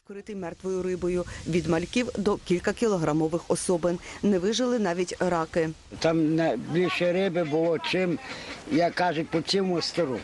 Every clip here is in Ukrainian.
вкритий мертвою рибою. Від мальків до кількакілограмових особин. Не вижили навіть раки. Там більше риби було, чим, як кажуть, по цьому стару.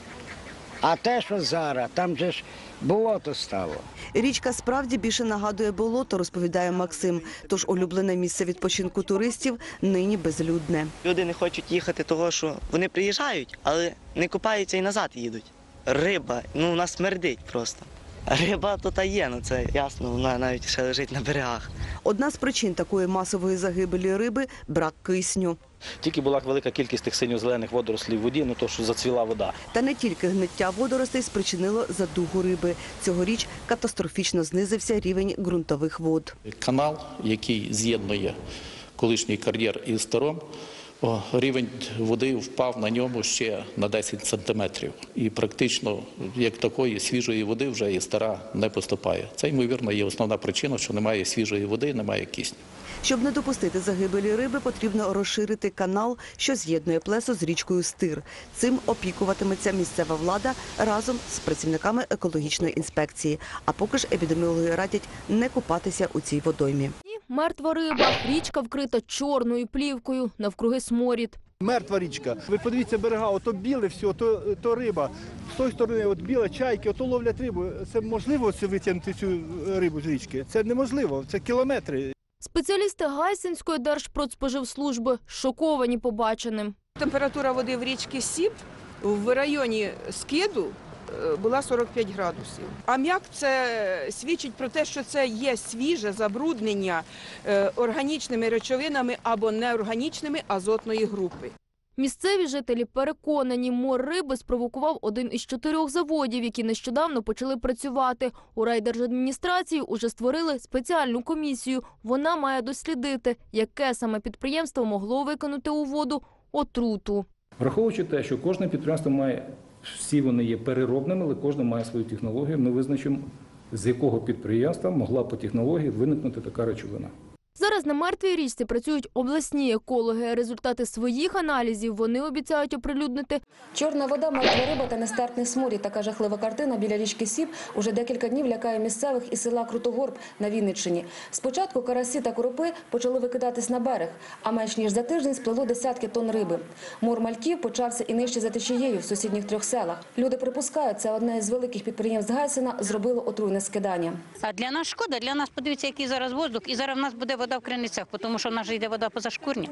А те, що зараз, там же ж болото стало. Річка справді більше нагадує болото, розповідає Максим. Тож улюблене місце відпочинку туристів нині безлюдне. Люди не хочуть їхати, тому що вони приїжджають, але не купаються і назад їдуть. Риба, вона смердить просто. Риба тут є, це ясно, вона навіть ще лежить на берегах. Одна з причин такої масової загибелі риби – брак кисню. Тільки була велика кількість тих синьо-зелених водорослів в воді, то що зацвіла вода. Та не тільки гниття водоростей спричинило задугу риби. Цьогоріч катастрофічно знизився рівень ґрунтових вод. Канал, який з'єднує колишній кар'єр із Старом, рівень води впав на ньому ще на 10 сантиметрів. І практично, як такої свіжої води, вже і Стара не поступає. Це, ймовірно, є основна причина, що немає свіжої води, немає кисню. Щоб не допустити загибелі риби, потрібно розширити канал, що з'єднує Плесо з річкою Стир. Цим опікуватиметься місцева влада разом з працівниками екологічної інспекції. А поки ж епідеміологи радять не купатися у цій водоймі. Мертва риба, річка вкрита чорною плівкою, навкруги сморід. Мертва річка. Ви подивіться берега, ото біле все, то риба. З тої сторони от біле, чайки, ото ловлять рибу. Це можливо витягнути цю рибу з річки? Це неможливо, це кілометри. Спеціалісти Гайсинської Держпродспоживслужби шоковані побаченим. Температура води в річці Сіб в районі Скиду була 45 градусів. Аміак – це свідчить про те, що це є свіже забруднення органічними речовинами або неорганічними азотної групи. Місцеві жителі переконані, мор риби спровокував один із 4 заводів, які нещодавно почали працювати. У райдержадміністрації уже створили спеціальну комісію. Вона має дослідити, яке саме підприємство могло викинути у воду отруту. Враховуючи те, що кожне підприємство має, всі вони є переробними, але кожне має свою технологію, ми визначимо, з якого підприємства могла по технології виникнути така речовина. Зараз на мертвій річці працюють обласні екологи. Результати своїх аналізів вони обіцяють оприлюднити. Чорна вода, мертва риба та нестерпний сморід. Така жахлива картина біля річки Сіб уже декілька днів лякає місцевих із села Крутогорб на Вінниччині. Спочатку карасі та коропи почали викидатись на берег, а менш ніж за тиждень сплило десятки тонн риби. Мор мальків почався і нижче за течією в сусідніх 3 селах. Люди припускають, це одне із великих підприємств Гайсина зробило отруйне скидання. А для нас шкода, для нас подивіться, який зараз воздух, і зараз в нас буде вода в криницях, тому що в нас же йде вода позашкурня.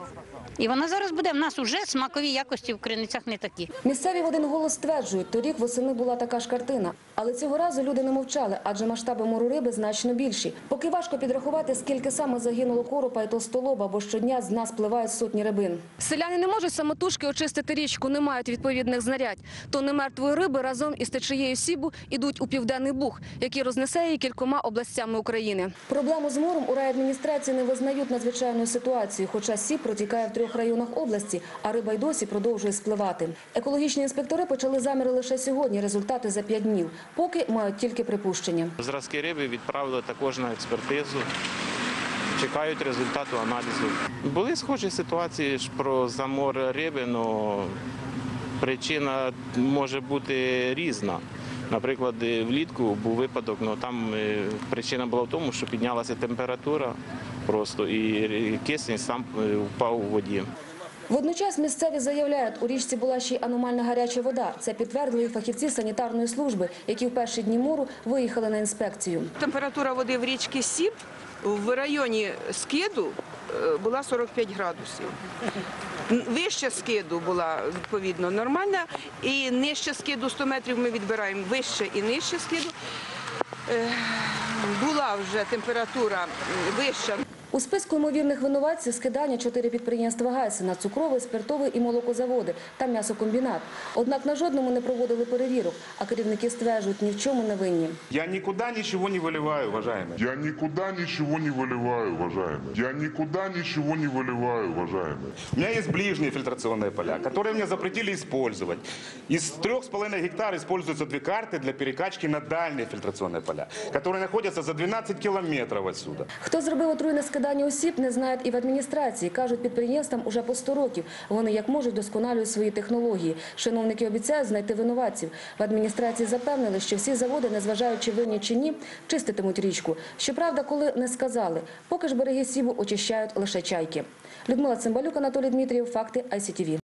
І вона зараз буде, в нас вже смакові якості в криницях не такі. Місцеві в один голос стверджують, торік восени була така ж картина. Але цього разу люди не мовчали, адже масштаби мору риби значно більші. Поки важко підрахувати, скільки саме загинуло коропа і толстолоба, бо щодня з дна спливають сотні рибин. Селяни не можуть самотужки очистити річку, не мають відповідних знарядь. Тонни мертвої риби разом із течією Сібу йдуть у Південний Буг, який рознесе її кількома областями України. Проблему з мором у райадміністрації не визнають надзвичайною ситуацією, хоча Сіб протікає в 3 районах області, а риба й досі продовжує спливати. Екологічні інспектори почали заміри лише сьогодні, результати за 5 днів. Поки мають тільки припущення. Зразки риби відправили також на експертизу. Чекають результату аналізу. Були схожі ситуації про замор риби, але причина може бути різна. Наприклад, влітку був випадок, але там причина була в тому, що піднялася температура просто і кисень сам впав у воді. Водночас місцеві заявляють, у річці була ще й аномально гаряча вода. Це підтвердили фахівці санітарної служби, які в перші дні мору виїхали на інспекцію. Температура води в річці Сіб в районі Скиду була 45 градусів. Вище Скиду була, відповідно, нормальна, і нижче Скиду 100 метрів ми відбираємо вище і нижче Скиду. Була вже температура вища. У списку ймовірних винуватців скидання 4 підприємства Гайсина – цукровий, спиртовий і молокозаводи та м'ясокомбінат. Однак на жодному не проводили перевірок, а керівники стверджують, ні в чому не винні. Я нікуди нічого не виливаю, уважаємо. Я нікуди нічого не виливаю, уважаємо. Я нікуди нічого не виливаю, уважаємо. У мене є ближні фильтраційні поля, які мені запретили використовувати. Із 3,5 гектар використовуються 2 карти для перекачки на дальні фильтраційні поля, які знаходяться за 12 кілометрів відсюди. Хто зробив отруйне скидання? скидання осіб не знають і в адміністрації. Кажуть, підприємствам уже по 100 років. Вони як можуть вдосконалюють свої технології. Чиновники обіцяють знайти винуватців. В адміністрації запевнили, що всі заводи, незважаючи винні чи ні, чиститимуть річку. Щоправда, коли не сказали, поки ж береги Сібу очищають лише чайки. Людмила Цимбалюк, Анатолій Дмитрієв, факти ICTV.